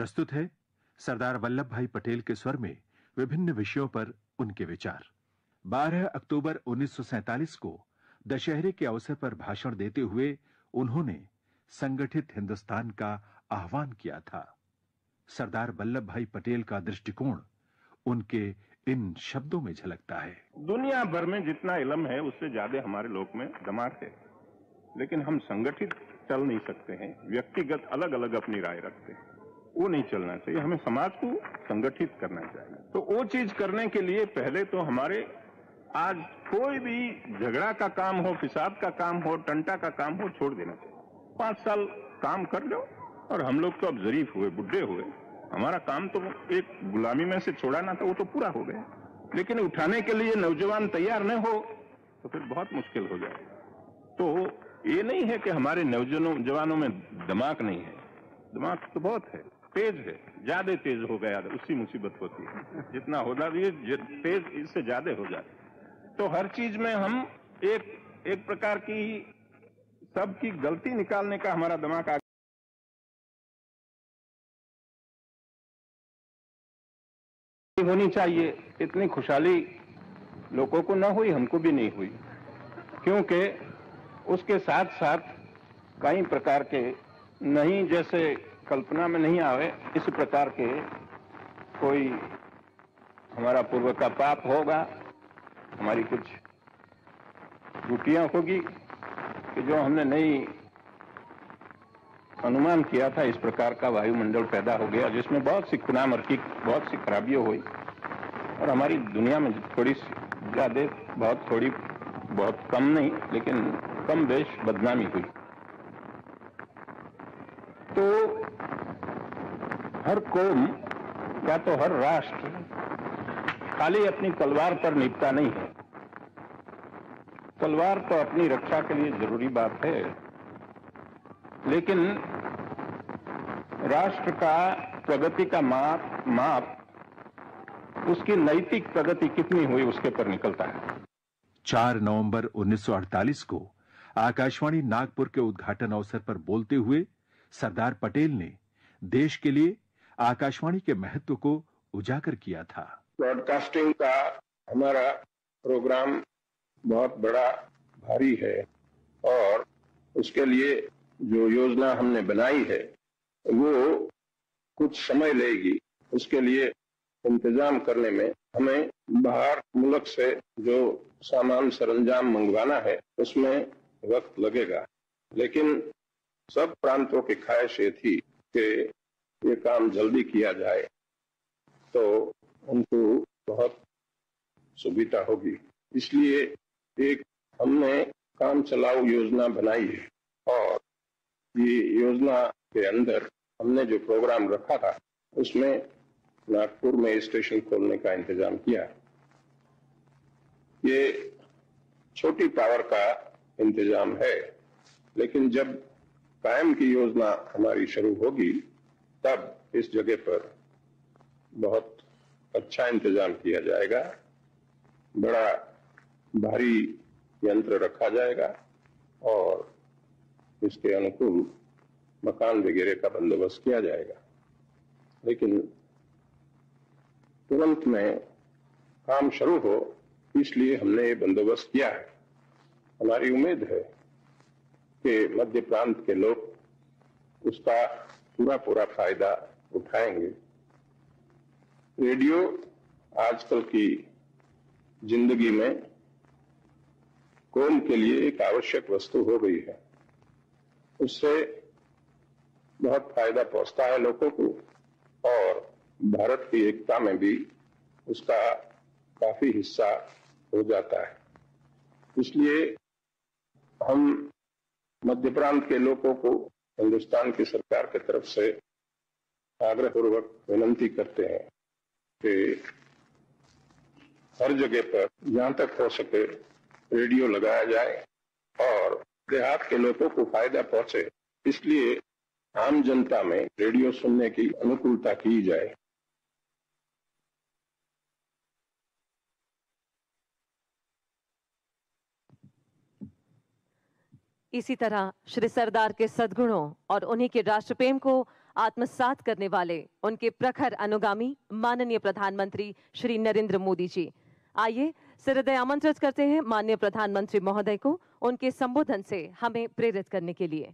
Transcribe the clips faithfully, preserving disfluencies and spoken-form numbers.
प्रस्तुत है सरदार वल्लभ भाई पटेल के स्वर में विभिन्न विषयों पर उनके विचार। बारह अक्टूबर उन्नीस सौ सैंतालीस को दशहरे के अवसर पर भाषण देते हुए उन्होंने संगठित हिंदुस्तान का आह्वान किया था। सरदार वल्लभ भाई पटेल का दृष्टिकोण उनके इन शब्दों में झलकता है। दुनिया भर में जितना इल्म है उससे ज्यादा हमारे लोक में दिमाग है, लेकिन हम संगठित चल नहीं सकते हैं। व्यक्तिगत अलग अलग अपनी राय रखते हैं, वो नहीं चलना चाहिए। हमें समाज को संगठित करना चाहिए। तो वो चीज करने के लिए पहले तो हमारे आज कोई भी झगड़ा का काम हो, फिसाद का काम हो, टंटा का काम हो, छोड़ देना चाहिए। पांच साल काम कर लो। और हम लोग तो अब जरीफ हुए, बुढ़े हुए, हमारा काम तो एक गुलामी में से छोड़ाना था, वो तो पूरा हो गया। लेकिन उठाने के लिए नौजवान तैयार न हो तो फिर बहुत मुश्किल हो जाए। तो ये नहीं है कि हमारे नौजवानों में दिमाग नहीं है, दिमाग तो बहुत है, तेज है, ज्यादा तेज हो गया, उसकी मुसीबत होती है। जितना हो जाए तेज, इससे ज्यादा हो जाए तो हर चीज में हम एक एक प्रकार की सबकी गलती निकालने का हमारा दिमाग आ होनी चाहिए। इतनी खुशहाली लोगों को न हुई, हमको भी नहीं हुई, क्योंकि उसके साथ साथ कई प्रकार के नहीं, जैसे कल्पना में नहीं आवे, इस प्रकार के कोई हमारा पूर्व का पाप होगा, हमारी कुछ त्रुटियां होगी कि जो हमने नहीं अनुमान किया था। इस प्रकार का वायुमंडल पैदा हो गया जिसमें बहुत सी खुनामर की बहुत सी खराबियां हुई, और हमारी दुनिया में थोड़ी सी ज्यादा, बहुत थोड़ी, बहुत कम नहीं, लेकिन कम बेश बदनामी हुई। तो हर कौम या तो हर राष्ट्र खाली अपनी तलवार पर निपटा नहीं है। तलवार तो अपनी रक्षा के लिए जरूरी बात है, लेकिन राष्ट्र का प्रगति का माप माप उसकी नैतिक प्रगति कितनी हुई उसके पर निकलता है। चार नवंबर उन्नीस सौ अड़तालीस को आकाशवाणी नागपुर के उद्घाटन अवसर पर बोलते हुए सरदार पटेल ने देश के लिए आकाशवाणी के महत्व को उजागर किया था। ब्रॉडकास्टिंग का हमारा प्रोग्राम बहुत बड़ा, भारी है, और उसके लिए जो योजना हमने बनाई है वो कुछ समय लेगी। उसके लिए इंतजाम करने में हमें बाहर मुल्क से जो सामान सरंजाम मंगवाना है उसमें वक्त लगेगा, लेकिन सब प्रांतों की ख्वाहिश ये थी कि ये काम जल्दी किया जाए तो उनको बहुत सुविधा होगी। इसलिए एक हमने काम चलाऊ योजना बनाई है, और ये योजना के अंदर हमने जो प्रोग्राम रखा था उसमें नागपुर में स्टेशन खोलने का इंतजाम किया। ये छोटी पावर का इंतजाम है, लेकिन जब कायम की योजना हमारी शुरू होगी तब इस जगह पर बहुत अच्छा इंतजाम किया जाएगा। बड़ा भारी यंत्र रखा जाएगा और इसके अनुकूल मकान वगैरह का बंदोबस्त किया जाएगा। लेकिन तुरंत में काम शुरू हो, इसलिए हमने ये बंदोबस्त किया है। हमारी उम्मीद है कि मध्य प्रांत के लोग उसका पूरा पूरा फायदा उठाएंगे। रेडियो आजकल की जिंदगी में कौम के लिए एक आवश्यक वस्तु हो गई है। उससे बहुत फायदा पहुंचता है लोगों को, और भारत की एकता में भी उसका काफी हिस्सा हो जाता है। इसलिए हम मध्य प्रांत के लोगों को हिंदुस्तान की सरकार की तरफ से आग्रहपूर्वक विनंती करते हैं कि हर जगह पर जहां तक हो सके रेडियो लगाया जाए और देहात के लोगों को फायदा पहुंचे। इसलिए आम जनता में रेडियो सुनने की अनुकूलता की जाए। इसी तरह श्री सरदार के सद्गुणों और उन्हीं के राष्ट्र प्रेम को आत्मसात करने वाले उनके प्रखर अनुगामी माननीय प्रधानमंत्री श्री नरेंद्र मोदी जी। आइए सहृदय आमंत्रित करते हैं माननीय प्रधानमंत्री महोदय को उनके संबोधन से हमें प्रेरित करने के लिए।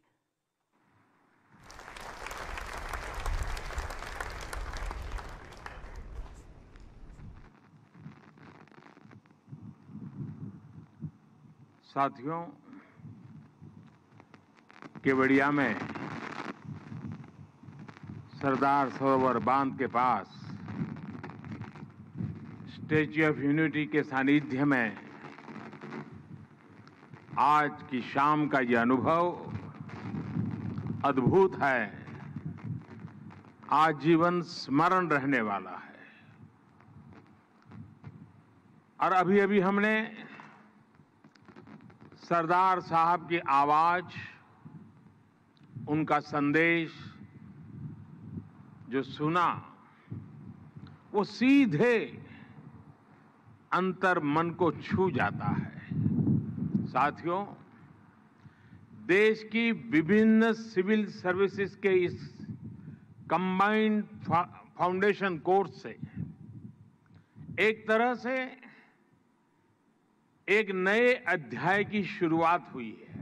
साथियों, केवड़िया में सरदार सरोवर बांध के पास स्टैच्यू ऑफ यूनिटी के सानिध्य में आज की शाम का यह अनुभव अद्भुत है, आजीवन स्मरण रहने वाला है। और अभी अभी हमने सरदार साहब की आवाज, उनका संदेश जो सुना, वो सीधे अंतर मन को छू जाता है। साथियों, देश की विभिन्न सिविल सर्विसेज के इस कंबाइंड फाउंडेशन कोर्स से एक तरह से एक नए अध्याय की शुरुआत हुई है।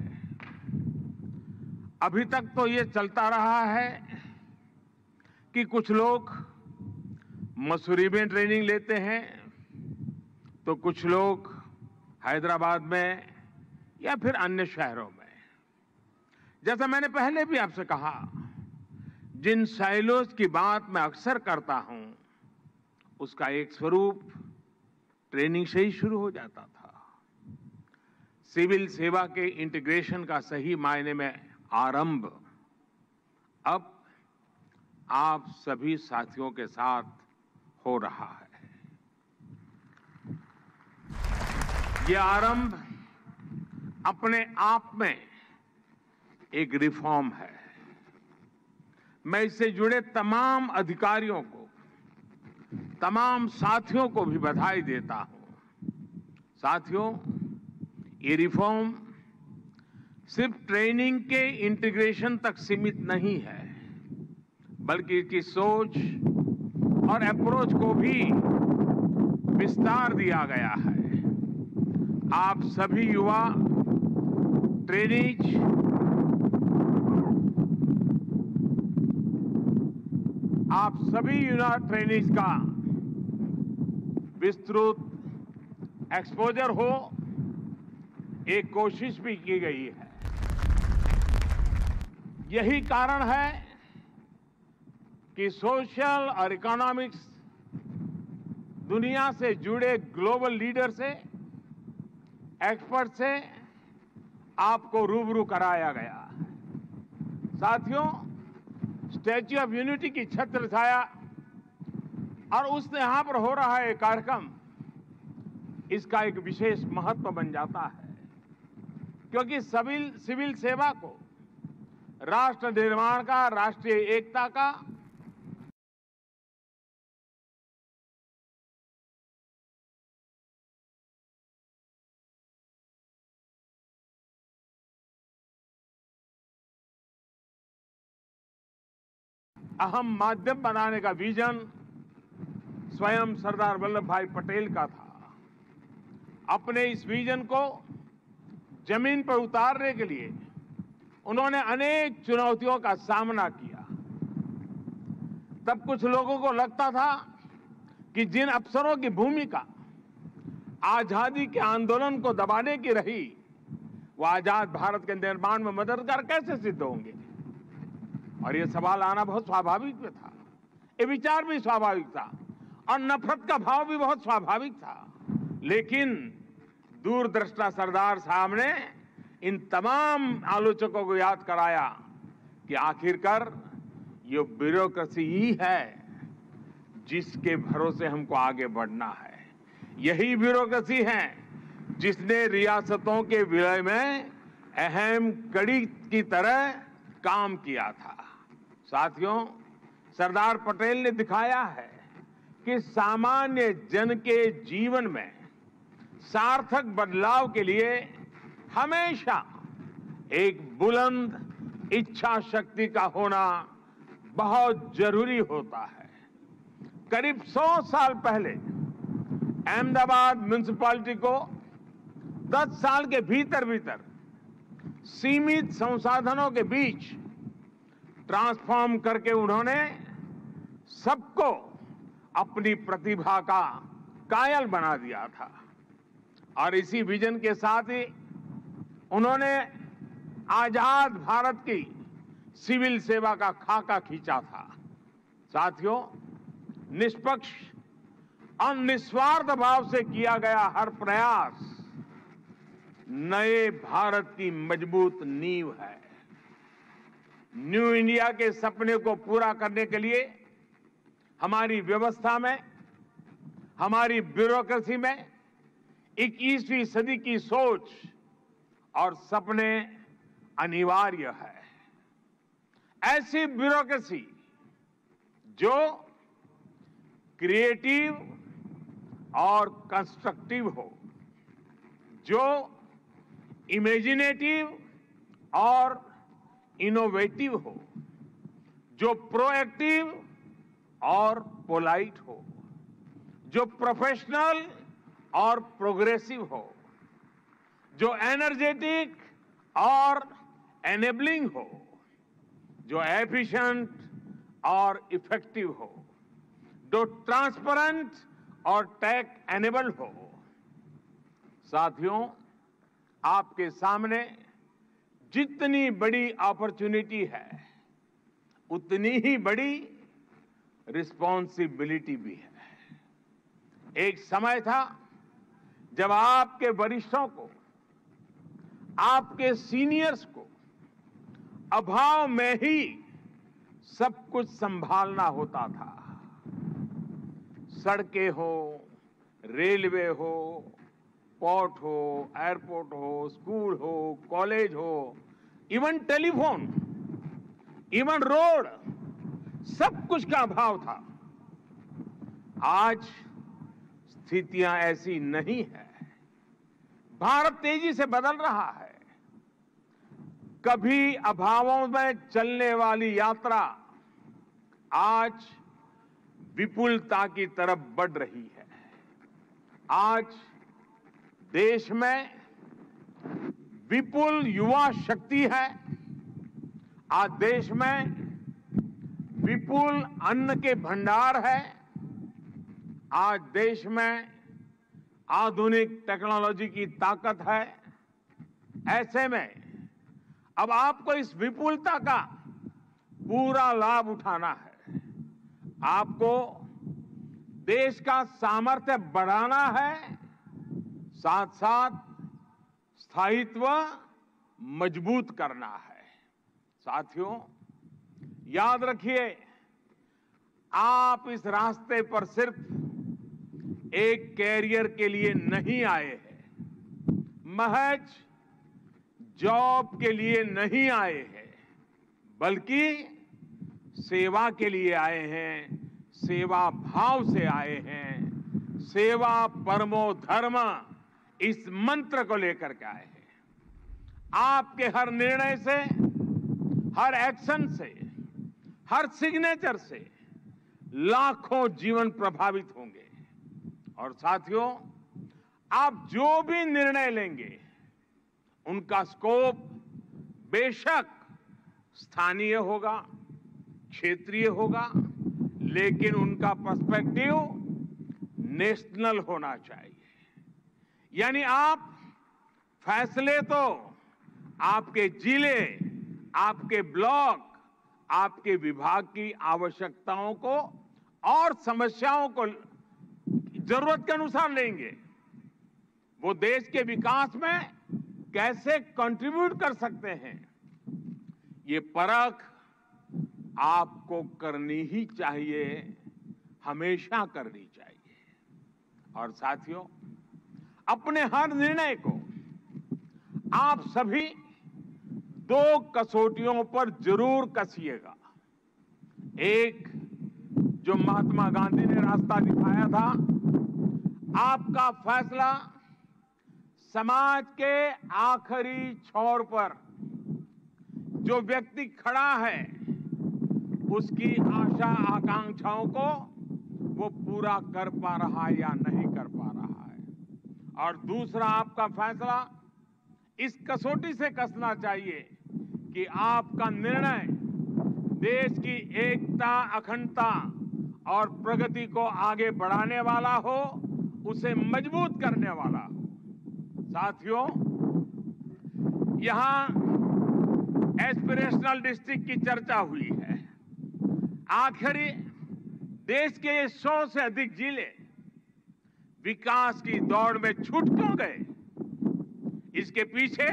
अभी तक तो ये चलता रहा है कि कुछ लोग मसूरी में ट्रेनिंग लेते हैं, तो कुछ लोग हैदराबाद में या फिर अन्य शहरों में। जैसा मैंने पहले भी आपसे कहा, जिन साइलोज की बात मैं अक्सर करता हूं, उसका एक स्वरूप ट्रेनिंग से ही शुरू हो जाता था। सिविल सेवा के इंटीग्रेशन का सही मायने में आरंभ अब आप सभी साथियों के साथ हो रहा है। यह आरंभ अपने आप में एक रिफॉर्म है। मैं इससे जुड़े तमाम अधिकारियों को, तमाम साथियों को भी बधाई देता हूं। साथियों, ये रिफॉर्म सिर्फ ट्रेनिंग के इंटीग्रेशन तक सीमित नहीं है, बल्कि इसकी सोच और अप्रोच को भी विस्तार दिया गया है। आप सभी युवा ट्रेनीज आप सभी युवा ट्रेनीज का विस्तृत एक्सपोजर हो, एक कोशिश भी की गई है। यही कारण है कि सोशल और इकोनॉमिक्स दुनिया से जुड़े ग्लोबल लीडर से, एक्सपर्ट से आपको रूबरू कराया गया। साथियों, स्टैच्यू ऑफ यूनिटी की छत्र छाया और उस यहां पर हो रहा है कार्यक्रम, इसका एक विशेष महत्व बन जाता है, क्योंकि सिविल सिविल सेवा को राष्ट्र निर्माण का, राष्ट्रीय एकता का अहम माध्यम बनाने का विजन स्वयं सरदार वल्लभ भाई पटेल का था। अपने इस विजन को जमीन पर उतारने के लिए उन्होंने अनेक चुनौतियों का सामना किया। तब कुछ लोगों को लगता था कि जिन अफसरों की भूमिका आजादी के आंदोलन को दबाने की रही, वो आजाद भारत के निर्माण में मददगार कैसे सिद्ध होंगे। और ये सवाल आना बहुत स्वाभाविक भी था, ये विचार भी स्वाभाविक था और नफरत का भाव भी बहुत स्वाभाविक था। लेकिन दूरदृष्टा सरदार साहब ने इन तमाम आलोचकों को याद कराया कि आखिरकार ये ब्यूरोक्रेसी ही है जिसके भरोसे हमको आगे बढ़ना है। यही ब्यूरोक्रेसी है जिसने रियासतों के विलय में अहम कड़ी की तरह काम किया था। साथियों, सरदार पटेल ने दिखाया है कि सामान्य जन के जीवन में सार्थक बदलाव के लिए हमेशा एक बुलंद इच्छा शक्ति का होना बहुत जरूरी होता है। करीब सौ साल पहले अहमदाबाद म्युनिसिपैलिटी को दस साल के भीतर भीतर सीमित संसाधनों के बीच ट्रांसफॉर्म करके उन्होंने सबको अपनी प्रतिभा का कायल बना दिया था। और इसी विजन के साथ ही उन्होंने आजाद भारत की सिविल सेवा का खाका खींचा था। साथियों, निष्पक्ष और निस्वार्थ भाव से किया गया हर प्रयास नए भारत की मजबूत नींव है। न्यू इंडिया के सपने को पूरा करने के लिए हमारी व्यवस्था में, हमारी ब्यूरोक्रेसी में इक्कीसवीं सदी की सोच और सपने अनिवार्य है। ऐसी ब्यूरोक्रेसी जो क्रिएटिव और कंस्ट्रक्टिव हो, जो इमेजिनेटिव और इनोवेटिव हो, जो प्रोएक्टिव और पोलाइट हो, जो प्रोफेशनल और प्रोग्रेसिव हो, जो एनर्जेटिक और एनेबलिंग हो, जो एफिशिएंट और इफेक्टिव हो, जो ट्रांसपेरेंट और टेक एनेबल हो। साथियों, आपके सामने जितनी बड़ी अपॉर्चुनिटी है, उतनी ही बड़ी रिस्पॉन्सिबिलिटी भी है। एक समय था जब आपके वरिष्ठों को, आपके सीनियर्स को अभाव में ही सब कुछ संभालना होता था। सड़कें हो, रेलवे हो, पोर्ट हो, एयरपोर्ट हो, स्कूल हो, कॉलेज हो, इवन टेलीफोन, इवन रोड, सब कुछ का अभाव था। आज स्थितियां ऐसी नहीं है। भारत तेजी से बदल रहा है। कभी अभावों में चलने वाली यात्रा आज विपुलता की तरफ बढ़ रही है। आज देश में विपुल युवा शक्ति है। आज देश में विपुल अन्न के भंडार है। आज देश में आधुनिक टेक्नोलॉजी की ताकत है। ऐसे में अब आपको इस विपुलता का पूरा लाभ उठाना है। आपको देश का सामर्थ्य बढ़ाना है, साथ साथ स्थायित्व मजबूत करना है। साथियों, याद रखिए, आप इस रास्ते पर सिर्फ एक कैरियर के लिए नहीं आए हैं, महज जॉब के लिए नहीं आए हैं, बल्कि सेवा के लिए आए हैं, सेवा भाव से आए हैं, सेवा परमो धर्म, इस मंत्र को लेकर के आए हैं। आपके हर निर्णय से, हर एक्शन से, हर सिग्नेचर से लाखों जीवन प्रभावित होंगे। और साथियों, आप जो भी निर्णय लेंगे, उनका स्कोप बेशक स्थानीय होगा, क्षेत्रीय होगा, लेकिन उनका पर्सपेक्टिव नेशनल होना चाहिए। यानी आप फैसले तो आपके जिले, आपके ब्लॉक, आपके विभाग की आवश्यकताओं को और समस्याओं को जरूरत के अनुसार लेंगे। वो देश के विकास में कैसे कंट्रीब्यूट कर सकते हैं, ये परख आपको करनी ही चाहिए, हमेशा करनी चाहिए। और साथियों, अपने हर निर्णय को आप सभी दो कसौटियों पर जरूर कसिएगा। एक, जो महात्मा गांधी ने रास्ता दिखाया था, आपका फैसला समाज के आखिरी छोर पर जो व्यक्ति खड़ा है, उसकी आशा आकांक्षाओं को वो पूरा कर पा रहा है या नहीं कर पा रहा है। और दूसरा, आपका फैसला इस कसौटी से कसना चाहिए कि आपका निर्णय देश की एकता, अखंडता और प्रगति को आगे बढ़ाने वाला हो, उसे मजबूत करने वाला हो। साथियों, यहां एस्पिरेशनल डिस्ट्रिक्ट की चर्चा हुई है। आखिर देश के ये सौ से अधिक जिले विकास की दौड़ में छूट क्यों गए? इसके पीछे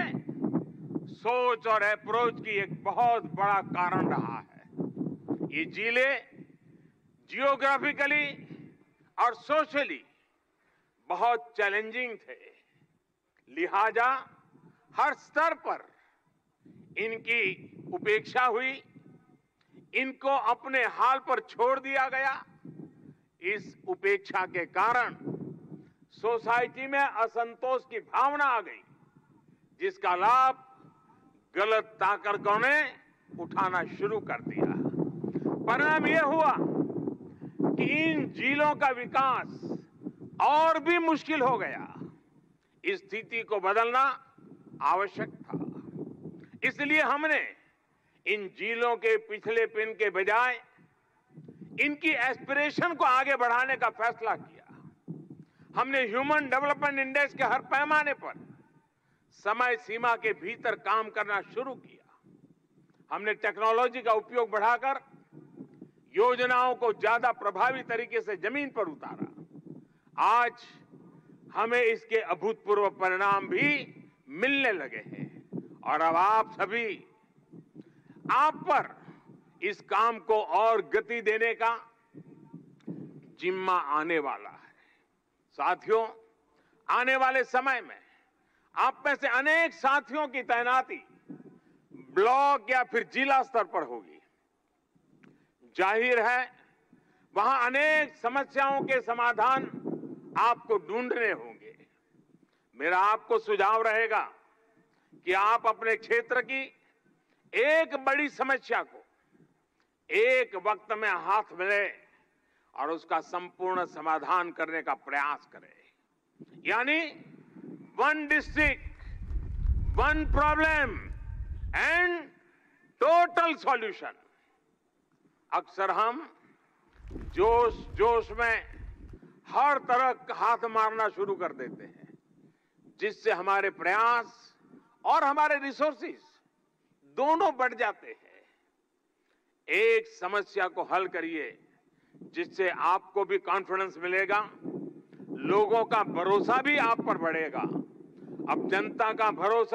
सोच और अप्रोच की एक बहुत बड़ा कारण रहा है। ये जिले जियोग्राफिकली और सोशली बहुत चैलेंजिंग थे, लिहाजा हर स्तर पर इनकी उपेक्षा हुई, इनको अपने हाल पर छोड़ दिया गया। इस उपेक्षा के कारण सोसाइटी में असंतोष की भावना आ गई, जिसका लाभ गलत ताकतों ने उठाना शुरू कर दिया। परिणाम यह हुआ कि इन जिलों का विकास और भी मुश्किल हो गया। इस स्थिति को बदलना आवश्यक था। इसलिए हमने इन जिलों के पिछलेपन के बजाय इनकी एस्पिरेशन को आगे बढ़ाने का फैसला किया। हमने ह्यूमन डेवलपमेंट इंडेक्स के हर पैमाने पर समय सीमा के भीतर काम करना शुरू किया। हमने टेक्नोलॉजी का उपयोग बढ़ाकर योजनाओं को ज्यादा प्रभावी तरीके से जमीन पर उतारा। आज हमें इसके अभूतपूर्व परिणाम भी मिलने लगे हैं और अब आप सभी, आप पर इस काम को और गति देने का जिम्मा आने वाला है। साथियों, आने वाले समय में आप में से अनेक साथियों की तैनाती ब्लॉक या फिर जिला स्तर पर होगी। जाहिर है, वहां अनेक समस्याओं के समाधान आपको ढूंढने होंगे। मेरा आपको सुझाव रहेगा कि आप अपने क्षेत्र की एक बड़ी समस्या को एक वक्त में हाथ में ले और उसका संपूर्ण समाधान करने का प्रयास करें। यानी one district, one problem and total solution. अक्सर हम जोश जोश में हर तरफ हाथ मारना शुरू कर देते हैं, जिससे हमारे प्रयास और हमारे रिसोर्सेज दोनों बढ़ जाते हैं। एक समस्या को हल करिए जिससे आपको भी कॉन्फिडेंस मिलेगा, लोगों का भरोसा भी आप पर बढ़ेगा। अब जनता का भरोसा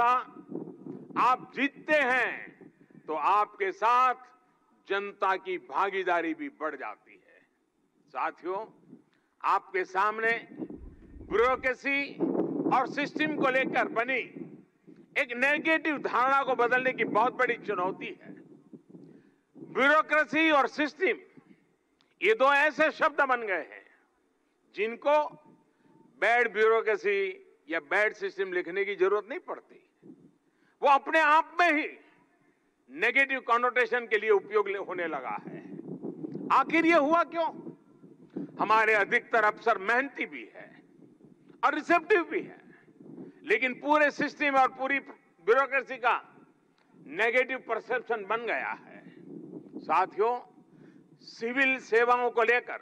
आप जीतते हैं तो आपके साथ जनता की भागीदारी भी बढ़ जाती है। साथियों, आपके सामने ब्यूरोक्रेसी और सिस्टम को लेकर बनी एक नेगेटिव धारणा को बदलने की बहुत बड़ी चुनौती है। ब्यूरोक्रेसी और सिस्टम, ये दो ऐसे शब्द बन गए हैं जिनको बैड ब्यूरोक्रेसी या बैड सिस्टम लिखने की जरूरत नहीं पड़ती। वो अपने आप में ही नेगेटिव कॉनोटेशन के लिए उपयोग होने लगा है। आखिर ये हुआ क्यों? हमारे अधिकतर अफसर मेहनती भी है और रिसेप्टिव भी है, लेकिन पूरे सिस्टम और पूरी ब्यूरोक्रेसी का नेगेटिव परसेप्शन बन गया है। साथियों, सिविल सेवाओं को लेकर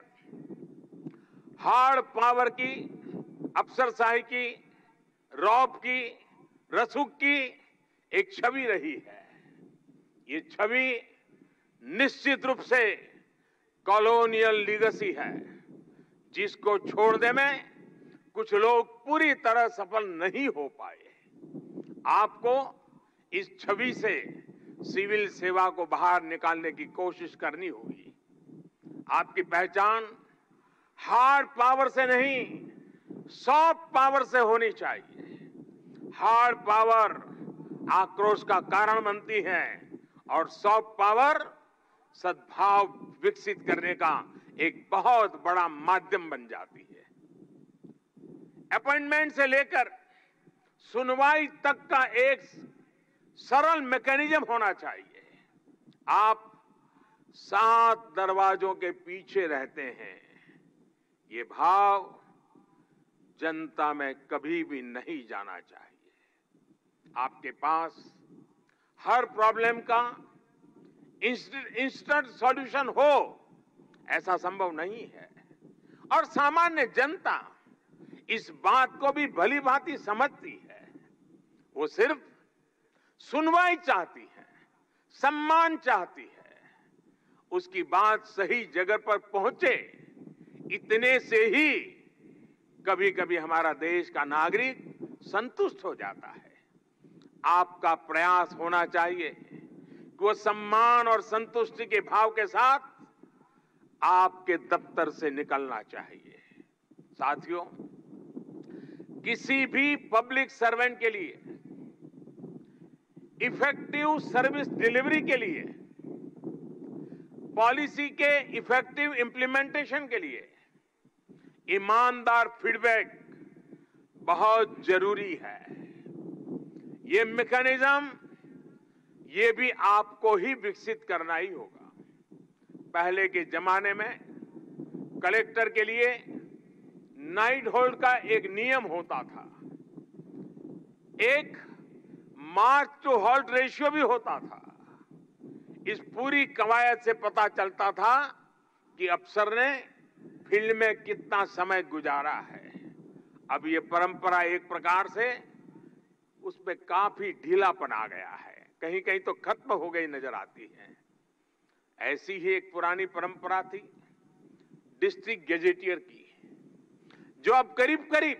हार्ड पावर की, अफसरशाही की, रौब की, रसूख की एक छवि रही है। ये छवि निश्चित रूप से कॉलोनियल लीगेसी है, जिसको छोड़ने में कुछ लोग पूरी तरह सफल नहीं हो पाए। आपको इस छवि से सिविल सेवा को बाहर निकालने की कोशिश करनी होगी। आपकी पहचान हार्ड पावर से नहीं, सॉफ्ट पावर से होनी चाहिए। हार्ड पावर आक्रोश का कारण बनती है और सॉफ्ट पावर सद्भाव विकसित करने का एक बहुत बड़ा माध्यम बन जाती है। अपॉइंटमेंट से लेकर सुनवाई तक का एक सरल मैकेनिज्म होना चाहिए। आप सात दरवाजों के पीछे रहते हैं, ये भाव जनता में कभी भी नहीं जाना चाहिए। आपके पास हर प्रॉब्लम का इंस्टेंट सॉल्यूशन हो, ऐसा संभव नहीं है। और सामान्य जनता इस बात को भी भली भांति समझती है। वो सिर्फ सुनवाई चाहती है, सम्मान चाहती है, उसकी बात सही जगह पर पहुंचे, इतने से ही कभी कभी हमारा देश का नागरिक संतुष्ट हो जाता है। आपका प्रयास होना चाहिए कि वो सम्मान और संतुष्टि के भाव के साथ आपके दफ्तर से निकलना चाहिए। साथियों, किसी भी पब्लिक सर्वेंट के लिए इफेक्टिव सर्विस डिलीवरी के लिए, पॉलिसी के इफेक्टिव इंप्लीमेंटेशन के लिए ईमानदार फीडबैक बहुत जरूरी है। ये मैकेनिज्म ये भी आपको ही विकसित करना ही होगा। पहले के जमाने में कलेक्टर के लिए नाइट होल्ड का एक नियम होता था, एक मार्च टू हॉल्ट रेशियो भी होता था। इस पूरी कवायद से पता चलता था कि अफसर ने फील्ड में कितना समय गुजारा है। अब ये परंपरा एक प्रकार से उस पे काफी ढीलापन आ गया है, कहीं कहीं तो खत्म हो गई नजर आती है। ऐसी ही एक पुरानी परंपरा थी डिस्ट्रिक्ट गेजेटियर की, जो अब करीब करीब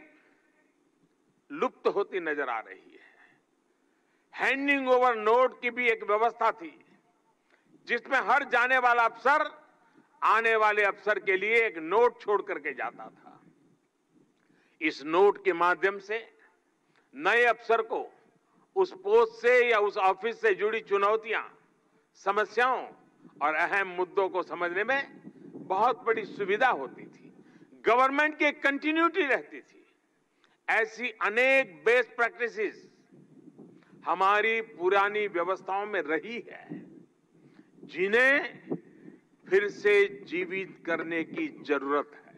लुप्त होती नजर आ रही है। हैंडिंग ओवर नोट की भी एक व्यवस्था थी, जिसमें हर जाने वाला अफसर आने वाले अफसर के लिए एक नोट छोड़ करके जाता था। इस नोट के माध्यम से नए अफसर को उस पोस्ट से या उस ऑफिस से जुड़ी चुनौतियां, समस्याओं और अहम मुद्दों को समझने में बहुत बड़ी सुविधा होती थी। गवर्नमेंट की कंटिन्यूटी रहती थी। ऐसी अनेक बेस्ट प्रैक्टिसेस हमारी पुरानी व्यवस्थाओं में रही है, जिन्हें फिर से जीवित करने की जरूरत है।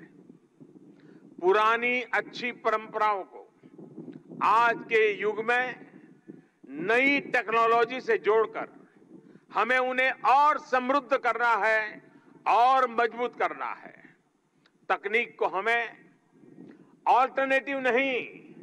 पुरानी अच्छी परंपराओं को आज के युग में नई टेक्नोलॉजी से जोड़कर हमें उन्हें और समृद्ध करना है और मजबूत करना है। तकनीक को हमें ऑल्टरनेटिव नहीं,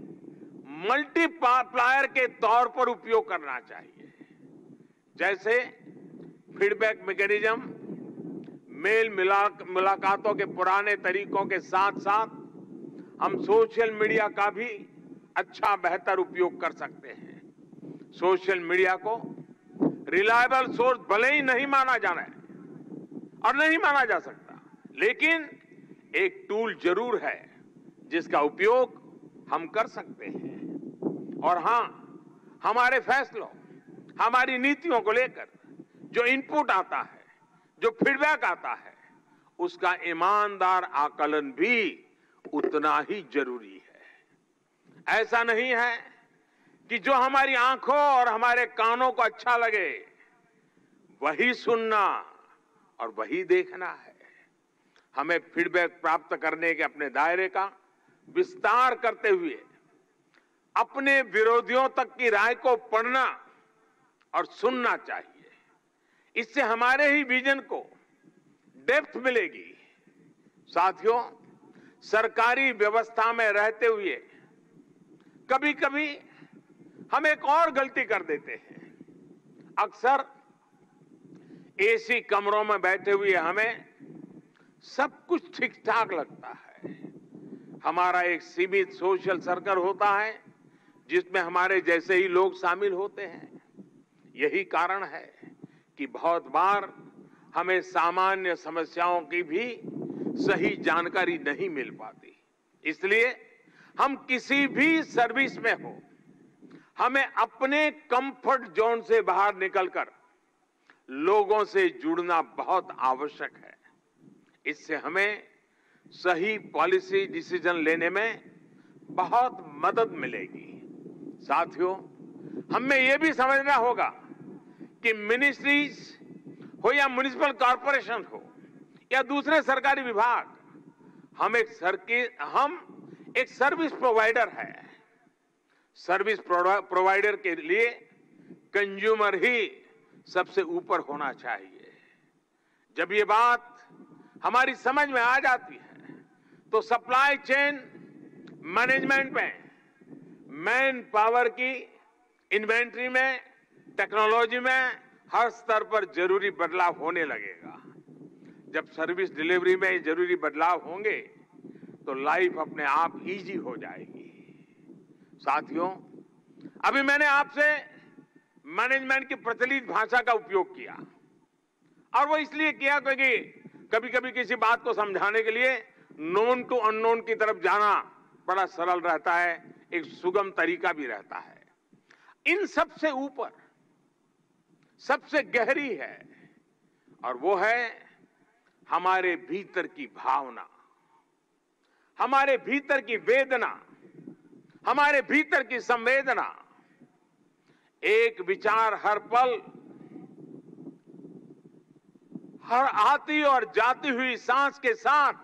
मल्टीप्लायर के तौर पर उपयोग करना चाहिए। जैसे फीडबैक मैकेनिज्म, मेल मुलाकातों के पुराने तरीकों के साथ साथ हम सोशल मीडिया का भी अच्छा बेहतर उपयोग कर सकते हैं। सोशल मीडिया को रिलायबल सोर्स भले ही नहीं माना जाना है और नहीं माना जा सकता, लेकिन एक टूल जरूर है जिसका उपयोग हम कर सकते हैं। और हां, हमारे फैसलों, हमारी नीतियों को लेकर जो इनपुट आता है, जो फीडबैक आता है, उसका ईमानदार आकलन भी उतना ही जरूरी है। ऐसा नहीं है कि जो हमारी आंखों और हमारे कानों को अच्छा लगे वही सुनना और वही देखना है। हमें फीडबैक प्राप्त करने के अपने दायरे का विस्तार करते हुए अपने विरोधियों तक की राय को पढ़ना और सुनना चाहिए। इससे हमारे ही विजन को डेप्थ मिलेगी। साथियों, सरकारी व्यवस्था में रहते हुए कभी कभी हम एक और गलती कर देते हैं। अक्सर एसी कमरों में बैठे हुए हमें सब कुछ ठीक ठाक लगता है। हमारा एक सीमित सोशल सर्कल होता है जिसमें हमारे जैसे ही लोग शामिल होते हैं। यही कारण है कि बहुत बार हमें सामान्य समस्याओं की भी सही जानकारी नहीं मिल पाती। इसलिए हम किसी भी सर्विस में हो, हमें अपने कंफर्ट जोन से बाहर निकलकर लोगों से जुड़ना बहुत आवश्यक है। इससे हमें सही पॉलिसी डिसीजन लेने में बहुत मदद मिलेगी। साथियों, हमें यह भी समझना होगा कि मिनिस्ट्रीज हो या म्युनिसिपल कॉरपोरेशन हो या दूसरे सरकारी विभाग, हम एक सरकी हम एक सर्विस प्रोवाइडर है। सर्विस प्रोवाइडर के लिए कंज्यूमर ही सबसे ऊपर होना चाहिए। जब ये बात हमारी समझ में आ जाती है तो सप्लाई चेन मैनेजमेंट में, मैन पावर की इन्वेंट्री में, टेक्नोलॉजी में हर स्तर पर जरूरी बदलाव होने लगेगा। जब सर्विस डिलीवरी में जरूरी बदलाव होंगे तो लाइफ अपने आप इजी हो जाएगी। साथियों, अभी मैंने आपसे मैनेजमेंट की प्रचलित भाषा का उपयोग किया, और वो इसलिए किया क्योंकि कभी कभी किसी बात को समझाने के लिए नोन टू अननोन की तरफ जाना बड़ा सरल रहता है, एक सुगम तरीका भी रहता है। इन सबसे ऊपर सबसे गहरी है, और वो है हमारे भीतर की भावना, हमारे भीतर की वेदना, हमारे भीतर की संवेदना। एक विचार हर पल, हर आती और जाती हुई सांस के साथ,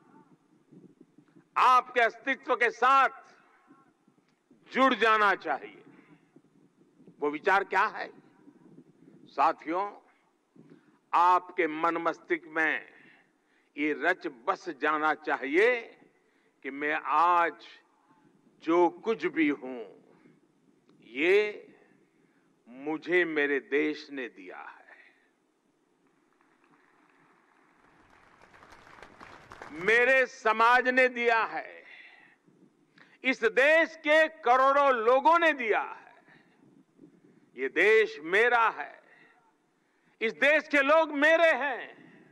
आपके अस्तित्व के साथ जुड़ जाना चाहिए। वो विचार क्या है? साथियों, आपके मन मस्तिष्क में ये रच बस जाना चाहिए कि मैं आज जो कुछ भी हूं, ये मुझे मेरे देश ने दिया है। मेरे समाज ने दिया है, इस देश के करोड़ों लोगों ने दिया है। ये देश मेरा है, इस देश के लोग मेरे हैं।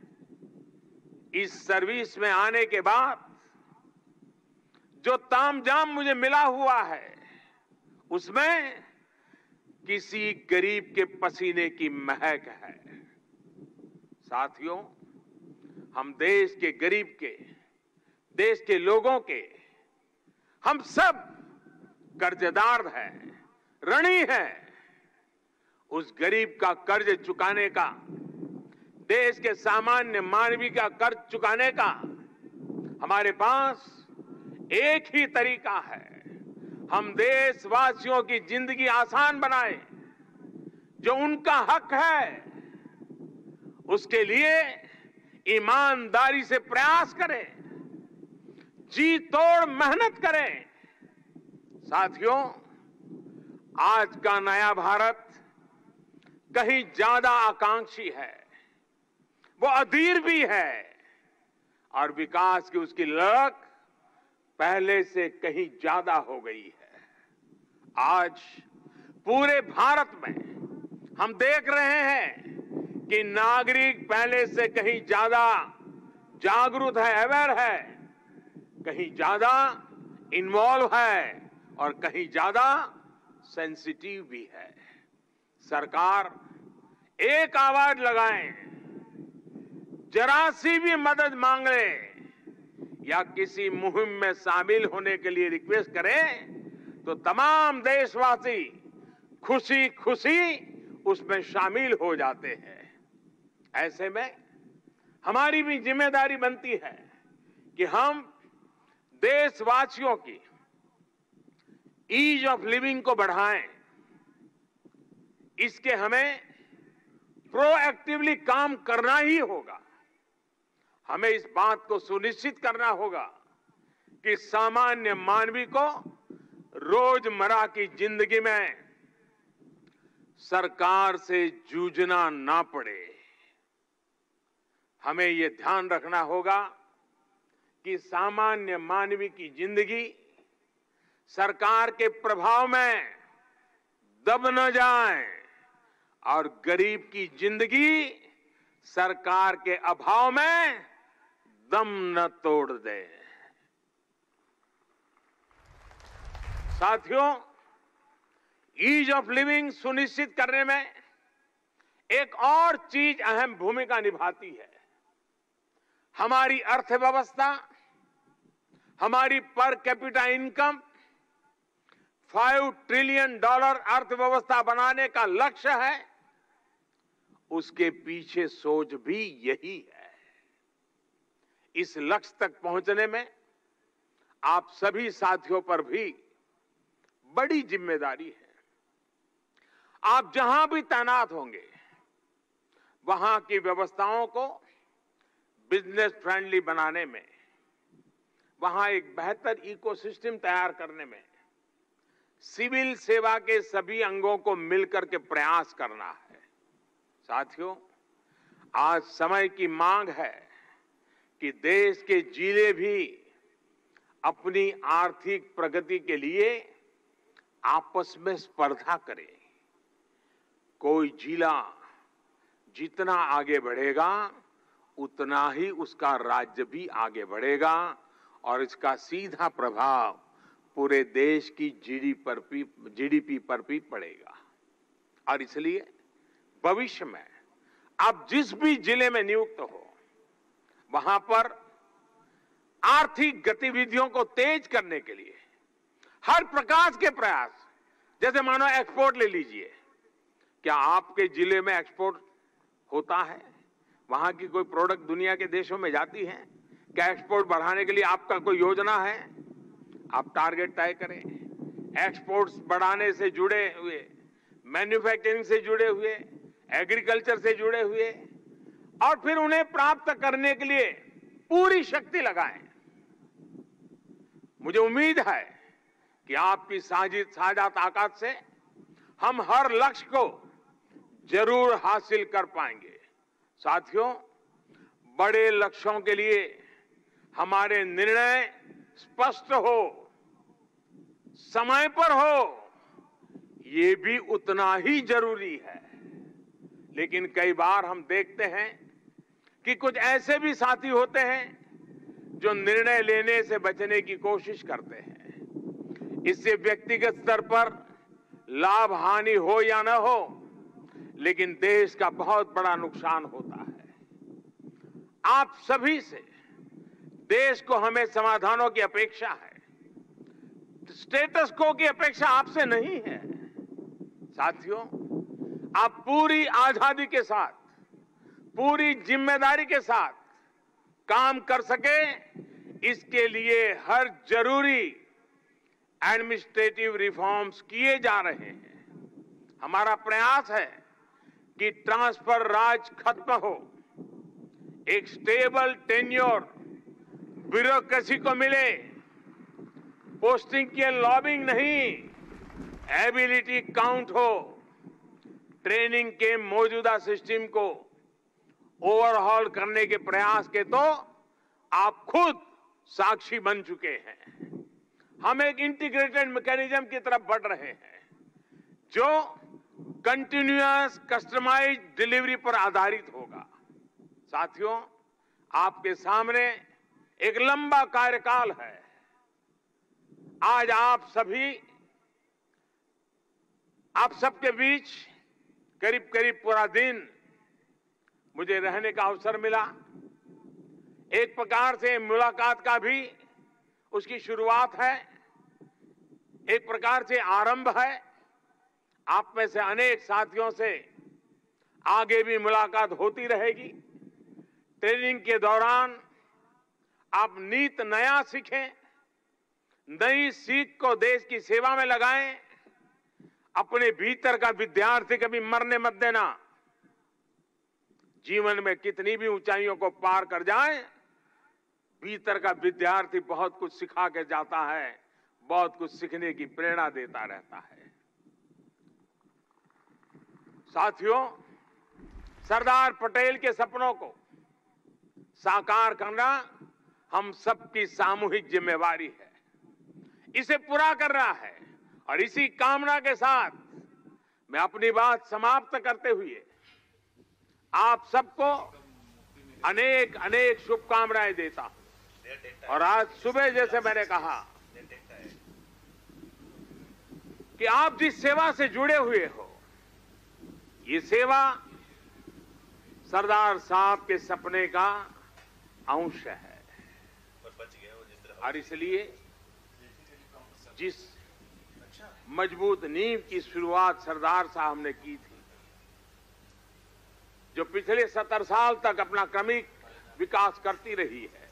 इस सर्विस में आने के बाद जो तामझाम मुझे मिला हुआ है, उसमें किसी गरीब के पसीने की महक है। साथियों, हम देश के गरीब के, देश के लोगों के, हम सब कर्जदार हैं, ऋणी हैं। उस गरीब का कर्ज चुकाने का, देश के सामान्य मानवी का कर्ज चुकाने का हमारे पास एक ही तरीका है। हम देशवासियों की जिंदगी आसान बनाएं, जो उनका हक है उसके लिए ईमानदारी से प्रयास करें, जी तोड़ मेहनत करें। साथियों, आज का नया भारत कहीं ज्यादा आकांक्षी है, वो अधीर भी है, और विकास की उसकी ललक पहले से कहीं ज्यादा हो गई है। आज पूरे भारत में हम देख रहे हैं कि नागरिक पहले से कहीं ज्यादा जागरूक है, अवेयर है, कहीं ज्यादा इन्वॉल्व है, और कहीं ज्यादा सेंसिटिव भी है। सरकार एक आवाज लगाए, जरा सी भी मदद मांगे या किसी मुहिम में शामिल होने के लिए रिक्वेस्ट करें, तो तमाम देशवासी खुशी खुशी उसमें शामिल हो जाते हैं। ऐसे में हमारी भी जिम्मेदारी बनती है कि हम देशवासियों की ईज ऑफ लिविंग को बढ़ाएं। इसके हमें प्रोएक्टिवली काम करना ही होगा। हमें इस बात को सुनिश्चित करना होगा कि सामान्य मानवी को रोजमर्रा की जिंदगी में सरकार से जूझना ना पड़े। हमें यह ध्यान रखना होगा कि सामान्य मानवी की जिंदगी सरकार के प्रभाव में दब न जाए, और गरीब की जिंदगी सरकार के अभाव में दम न तोड़ दे। साथियों, ईज ऑफ लिविंग सुनिश्चित करने में एक और चीज अहम भूमिका निभाती है। हमारी अर्थव्यवस्था, हमारी per capita income five trillion dollar अर्थव्यवस्था बनाने का लक्ष्य है। उसके पीछे सोच भी यही है। इस लक्ष्य तक पहुंचने में आप सभी साथियों पर भी बड़ी जिम्मेदारी है। आप जहां भी तैनात होंगे वहां की व्यवस्थाओं को बिजनेस फ्रेंडली बनाने में, वहां एक बेहतर इकोसिस्टम तैयार करने में सिविल सेवा के सभी अंगों को मिलकर के प्रयास करना है। साथियों, आज समय की मांग है कि देश के जिले भी अपनी आर्थिक प्रगति के लिए आपस में स्पर्धा करें। कोई जिला जितना आगे बढ़ेगा उतना ही उसका राज्य भी आगे बढ़ेगा और इसका सीधा प्रभाव पूरे देश की जीडी पर भी जीडीपी पर भी पड़ेगा। और इसलिए भविष्य में आप जिस भी जिले में नियुक्त हो वहां पर आर्थिक गतिविधियों को तेज करने के लिए हर प्रकार के प्रयास, जैसे मानो एक्सपोर्ट ले लीजिए, क्या आपके जिले में एक्सपोर्ट होता है? वहां की कोई प्रोडक्ट दुनिया के देशों में जाती है? क्या एक्सपोर्ट बढ़ाने के लिए आपका कोई योजना है? आप टारगेट तय करें। एक्सपोर्ट्स बढ़ाने से जुड़े हुए, मैन्युफैक्चरिंग से जुड़े हुए, एग्रीकल्चर से जुड़े हुए, और फिर उन्हें प्राप्त करने के लिए पूरी शक्ति लगाएं। मुझे उम्मीद है कि आपकी साझी साझा ताकत से हम हर लक्ष्य को जरूर हासिल कर पाएंगे। साथियों, बड़े लक्ष्यों के लिए हमारे निर्णय स्पष्ट हो, समय पर हो, ये भी उतना ही जरूरी है। लेकिन कई बार हम देखते हैं कि कुछ ऐसे भी साथी होते हैं जो निर्णय लेने से बचने की कोशिश करते हैं। इससे व्यक्तिगत स्तर पर लाभ हानि हो या न हो, लेकिन देश का बहुत बड़ा नुकसान होता है। आप सभी से देश को हमें समाधानों की अपेक्षा है, स्टेटस को की अपेक्षा आपसे नहीं है। साथियों, आप पूरी आजादी के साथ, पूरी जिम्मेदारी के साथ काम कर सके, इसके लिए हर जरूरी एडमिनिस्ट्रेटिव रिफॉर्म्स किए जा रहे हैं। हमारा प्रयास है कि ट्रांसफर राज खत्म हो, एक स्टेबल टेन्योर ब्यूरोक्रेसी को मिले, पोस्टिंग की लॉबिंग नहीं, एबिलिटी काउंट हो, ट्रेनिंग के मौजूदा सिस्टम को ओवरहॉल करने के प्रयास के तो आप खुद साक्षी बन चुके हैं। हम एक इंटीग्रेटेड मैकेनिज्म की तरफ बढ़ रहे हैं जो कंटिन्यूअस कस्टमाइज डिलीवरी पर आधारित होगा। साथियों, आपके सामने एक लंबा कार्यकाल है। आज आप सभी, आप सबके बीच करीब करीब पूरा दिन मुझे रहने का अवसर मिला। एक प्रकार से मुलाकात का भी उसकी शुरुआत है, एक प्रकार से आरंभ है। आप में से अनेक साथियों से आगे भी मुलाकात होती रहेगी। ट्रेनिंग के दौरान आप नीत नया सीखें, नई सीख को देश की सेवा में लगाएं। अपने भीतर का विद्यार्थी कभी मरने मत देना। जीवन में कितनी भी ऊंचाइयों को पार कर जाए, भीतर का विद्यार्थी बहुत कुछ सिखा के जाता है, बहुत कुछ सीखने की प्रेरणा देता रहता है। साथियों, सरदार पटेल के सपनों को साकार करना हम सबकी सामूहिक जिम्मेवारी है। इसे पूरा करना है और इसी कामना के साथ मैं अपनी बात समाप्त करते हुए आप सबको अनेक अनेक शुभकामनाएं देता हूं। और आज सुबह जैसे मैंने कहा कि आप जिस सेवा से जुड़े हुए हो, ये सेवा सरदार साहब के सपने का अंश है। और इसलिए जिस मजबूत नींव की शुरुआत सरदार साहब ने की थी, जो पिछले सत्तर साल तक अपना क्रमिक विकास करती रही है।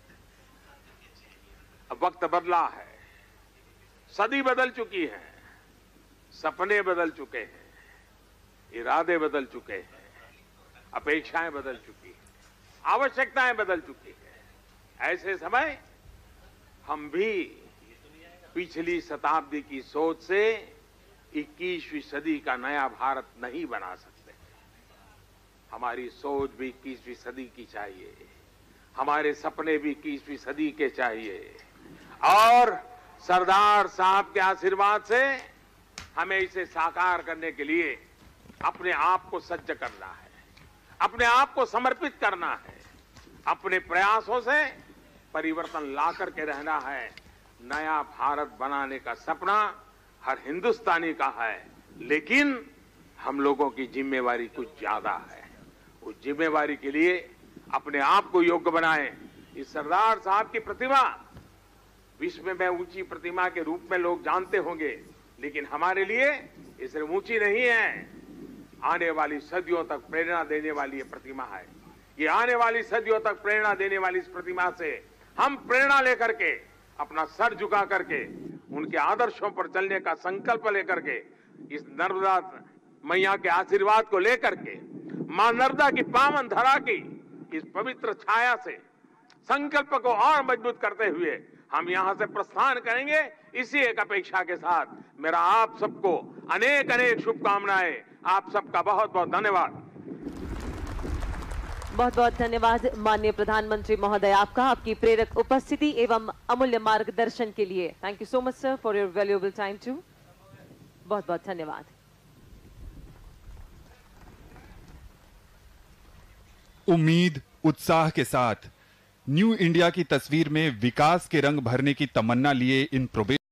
अब वक्त बदला है, सदी बदल चुकी है, सपने बदल चुके हैं, इरादे बदल चुके हैं, अपेक्षाएं बदल चुकी हैं, आवश्यकताएं बदल चुकी हैं। ऐसे समय हम भी पिछली शताब्दी की सोच से इक्कीसवीं सदी का नया भारत नहीं बना सकते। हमारी सोच भी इक्कीसवीं सदी की चाहिए, हमारे सपने भी इक्कीसवीं सदी के चाहिए, और सरदार साहब के आशीर्वाद से हमें इसे साकार करने के लिए अपने आप को सज्ज करना है, अपने आप को समर्पित करना है, अपने प्रयासों से परिवर्तन ला करके रहना है। नया भारत बनाने का सपना हर हिंदुस्तानी का है, लेकिन हम लोगों की जिम्मेवारी कुछ ज्यादा है। उस जिम्मेवारी के लिए अपने आप को योग्य बनाएं। इस सरदार साहब की प्रतिमा विश्व में ऊंची प्रतिमा के रूप में लोग जानते होंगे, लेकिन हमारे लिए ये सिर्फ ऊंची नहीं है, आने वाली सदियों तक प्रेरणा देने वाली ये प्रतिमा है। ये आने वाली सदियों तक प्रेरणा देने वाली इस प्रतिमा से हम प्रेरणा लेकर के, अपना सर झुका करके, उनके आदर्शों पर चलने का संकल्प लेकर के, इस नर्मदा मैया के आशीर्वाद को लेकर के, मां नर्मदा की पावन धरा की इस पवित्र छाया से संकल्प को और मजबूत करते हुए हम यहां से प्रस्थान करेंगे। इसी एक अपेक्षा के साथ मेरा आप सबको अनेक अनेक शुभकामनाएं। आप सबका बहुत बहुत धन्यवाद। बहुत बहुत धन्यवाद माननीय प्रधानमंत्री महोदय, आपका, आपकी प्रेरक उपस्थिति एवं अमूल्य मार्गदर्शन के लिए। Thank you so much sir for your valuable time too. बहुत बहुत धन्यवाद। उम्मीद उत्साह के साथ न्यू इंडिया की तस्वीर में विकास के रंग भरने की तमन्ना लिए इन प्रोबेशनर्स